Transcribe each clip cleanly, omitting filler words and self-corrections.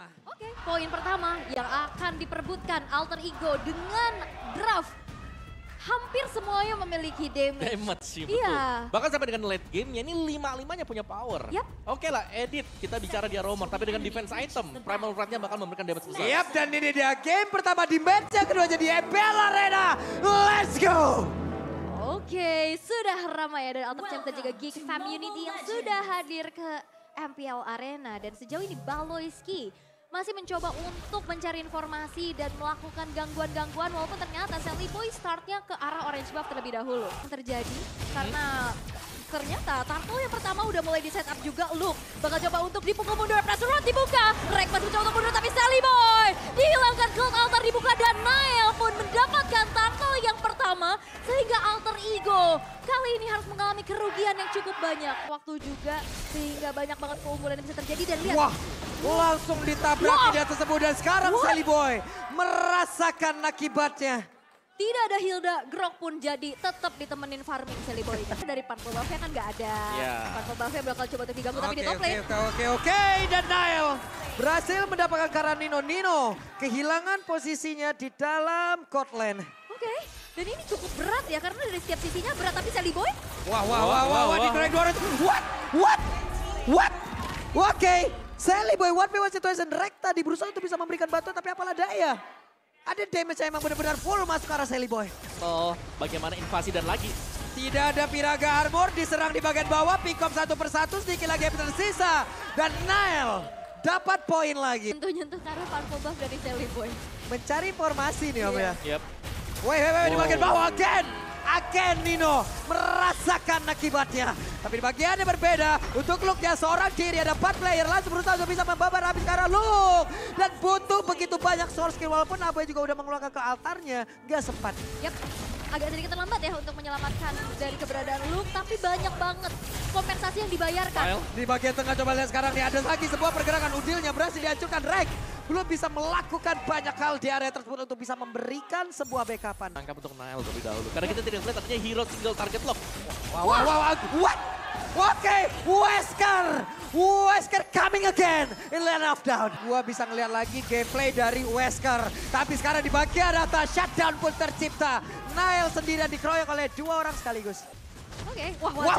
Oke, poin pertama yang akan diperebutkan Alter Ego dengan draft. Hampir semuanya memiliki damage. Damage sih, betul. Iya. Bahkan sampai dengan late game-nya ini 5-5-nya punya power. Yap. Oke lah, edit. Kita bicara dia roamer, tapi dengan defense item, Primal Rod-nya bakal memberikan damage besar. Siap, dan ini dia game pertama di match yang kedua jadi EPL Arena. Let's go! Oke, sudah ramai ya dari Alter Champ dan juga Geek Community yang sudah hadir ke MPL Arena. Dan sejauh ini Baloyski masih mencoba untuk mencari informasi dan melakukan gangguan-gangguan walaupun ternyata Sally Boy startnya ke arah orange buff terlebih dahulu. Yang terjadi karena ternyata Turtle yang pertama udah mulai di setup juga. Luke bakal coba untuk dipukul mundur, pressure rod dibuka. Rek masih mencoba untuk mundur tapi Sally Boy dihilangkan, Gold Altar dibuka dan Nail pun mendapatkan Turtle yang pertama. Sehingga Alter Ego kali ini harus mengalami kerugian yang cukup banyak. Waktu juga sehingga banyak banget keunggulan yang bisa terjadi dan lihat. Wah, langsung ditabrak dia tersebut dan sekarang Sally Boy merasakan akibatnya. Tidak ada Hilda, Grok pun jadi tetap ditemenin farming Sally Boy. Dari Purple Buff-nya kan nggak ada. Yeah. Purple Buff-nya bakal coba untuk diganggu tapi di top lane. Oke. Dan Nail berhasil mendapatkan karena Nino kehilangan posisinya di dalam court lane. Oke, dan ini cukup berat ya karena dari setiap sisinya berat tapi Sally Boy. Wah, di Greg Lawrence. What? Oke, Sally Boy 1v1 situation. Rek tadi berusaha untuk bisa memberikan bantuan tapi apalah daya. Ada damage yang emang benar-benar full masuk ke arah Sally Boy. Oh, bagaimana invasi dan lagi. Tidak ada Piraga Armor, diserang di bagian bawah, pick up satu persatu, sedikit lagi yang tersisa. Dan Nail dapat poin lagi. Nyentuh-nyentuh ke arah Purple Buff dari Sally Boy. Mencari informasi nih Om ya. Yep. Wait, di bagian bawah again Nino merasakan akibatnya. Tapi di bagiannya berbeda, untuk Luke-nya seorang diri ada 4 player langsung berusaha untuk bisa membabar habis ke arah Luke. Dan butuh begitu banyak source skill walaupun Abai juga udah mengeluarkan ke altarnya, gak sempat. Yap, agak sedikit terlambat ya untuk menyelamatkan dari keberadaan Luke, tapi banyak banget kompensasi yang dibayarkan. Di bagian tengah coba lihat sekarang nih ada lagi sebuah pergerakan Udilnya berhasil dihancurkan. Rek belum bisa melakukan banyak hal di area tersebut untuk bisa memberikan sebuah backupan. Tangkap untuk Nail terlebih dahulu. Karena kita tidak melihat artinya hero single target lock. What? Oke, Wesker coming again in lane of down. Gua bisa ngeliat lagi gameplay dari Wesker. Tapi sekarang di bagian atas shutdown pun tercipta. Nail sendirian dikeroyok oleh 2 orang sekaligus. Oke,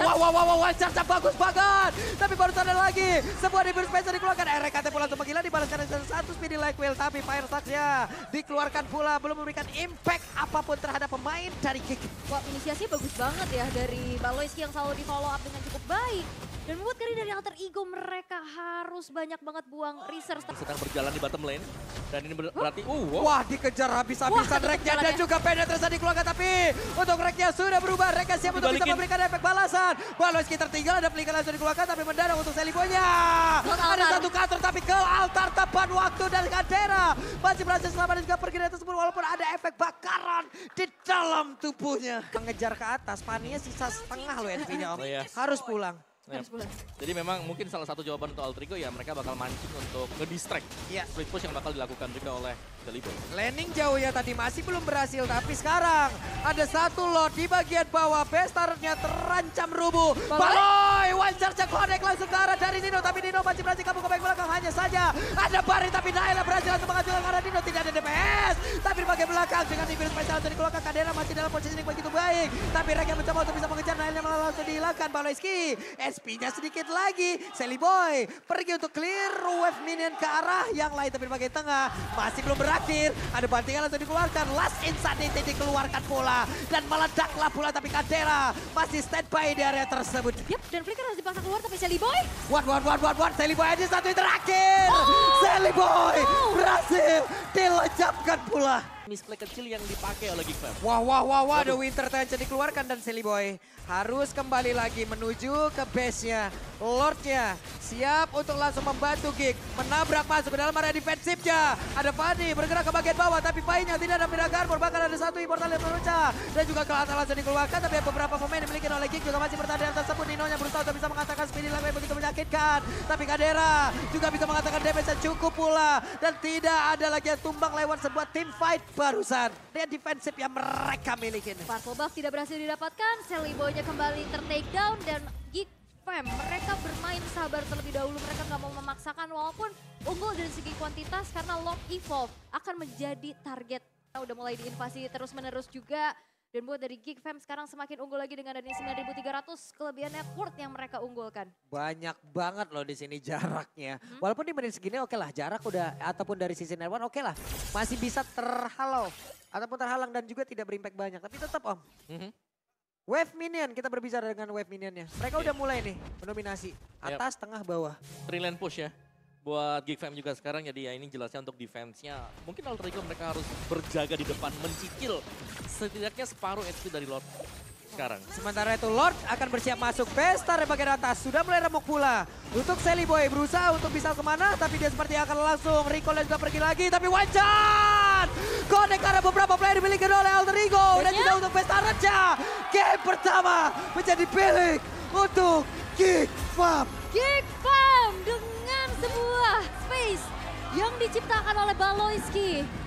Wah, charge bagus banget. Tapi baru ada lagi. Sebuah defense special dikeluarkan. RKT pula untuk menggila dibalaskan dengan satu speedy like wheel. Tapi fire touch-nya dikeluarkan pula. Belum memberikan impact apapun terhadap pemain dari Kick. wah inisiasinya bagus banget ya dari Baloyski yang selalu di follow up dengan cukup baik. Dan membuat kali dari Alter Ego mereka harus banyak banget buang research. Sedang berjalan di bottom lane. Dan ini berarti, Wah, dikejar habis-habisan Reknya dan juga penetrasi dikeluarkan. Tapi untuk Reknya sudah berubah. Reknya siap untuk bisa memberikan efek balasan. Baloyski tertinggal, ada pelikan langsung dikeluarkan. Tapi mendadak untuk Sally Boy-nya. Ada satu counter tapi ke altar tepat waktu dari Kadera. Masih berhasil selamat dan juga pergi dari tersebut. Walaupun ada efek bakaran di dalam tubuhnya. Mengejar ke atas, Paninya sisa setengah loh NP-nya Om. Oh, iya. Harus pulang. Yep. Jadi memang mungkin salah satu jawaban untuk Alter Ego ya mereka bakal mancing untuk nge-distract split push yang bakal dilakukan juga oleh Sally Boy. Landing jauh ya tadi masih belum berhasil tapi sekarang ada satu lot di bagian bawah. Bestarnya terancam rubuh. Baloy, one charge connect langsung ke arah dari Nino tapi Nino masih berhasil kabur ke back belakang. Hanya saja ada Bari tapi Naila berhasil langsung menghancurkan ke arah Nino. Tidak ada DPS tapi di bagian belakang dengan defense special langsung dikeluarkan. Kadena masih dalam posisi yang begitu baik tapi Rek yang mencoba untuk bisa mengejar Naila malah langsung dihilangkan. Baloyski SP-nya sedikit lagi. Sally Boy pergi untuk clear wave minion ke arah yang lain. Tapi di bagian tengah masih belum berakhir. Ada bantingan langsung dikeluarkan. Last Insanity dikeluarkan pula. Dan meledaklah pula tapi Kadera masih standby di area tersebut. Yap, dan Flicker harus dipaksa keluar tapi Sally Boy. What. Sally Boy aja satu yang terakhir. Sally Boy berhasil dilejapkan pula. Misplay kecil yang dipakai oleh Geek Fam. Wah, ada Winter Tension dikeluarkan dan Sally Boy harus kembali lagi menuju ke base-nya. Lord-nya siap untuk langsung membantu Geek. Menabrak masuk ke dalam area defensifnya. Ada Fanny bergerak ke bagian bawah tapi Pai-nya tidak ada Piraga Armor. Bahkan ada satu immortal yang meruncah. Dan juga ke atas langsung dikeluarkan tapi beberapa pemain dimiliki oleh Geek juga masih bertahan tersebut. Nino-nya berusaha untuk bisa mengatakan speedy lag begitu menyakitkan. Tapi Kadera juga bisa mengatakan damage yang cukup pula. Dan tidak ada lagi yang tumbang lewat sebuah team fight barusan. Dia defensif yang mereka miliki. Purple Buff tidak berhasil didapatkan. Sally Boy-nya kembali ter-take down dan Geek Fam, mereka bermain sabar terlebih dahulu. Mereka nggak mau memaksakan walaupun unggul dari segi kuantitas karena Lord Evolve akan menjadi target. Udah mulai diinvasi terus-menerus juga. Dan buat dari Geek Fam sekarang semakin unggul lagi dengan adanya 9.300 kelebihan net worth yang mereka unggulkan. Banyak banget loh di sini jaraknya. Walaupun di menit segini oke lah jarak udah ataupun dari sisi net worth oke lah. Masih bisa terhalau ataupun terhalang dan juga tidak berimpact banyak. Tapi tetap Om. Wave minion, kita berbicara dengan wave minionnya. Mereka udah mulai nih mendominasi atas, tengah, bawah. 3 lane push ya. Buat Geek Fam juga sekarang jadi ya ini jelasnya untuk defense-nya. Mungkin Alter Ego mereka harus berjaga di depan, mencicil setidaknya separuh HP dari Lord sekarang. Sementara itu Lord akan bersiap masuk. Pestar di bagian atas sudah mulai remuk pula. Untuk Sally Boy berusaha untuk bisa kemana, tapi dia seperti akan langsung recall dan juga pergi lagi. Tapi one shot! Connect karena beberapa player dimiliki oleh Alter Ego. Dan juga untuk Pestar Raja. Game pertama menjadi milik untuk Geek Fam. Geek Fam dengan sebuah space yang diciptakan oleh Baloyski.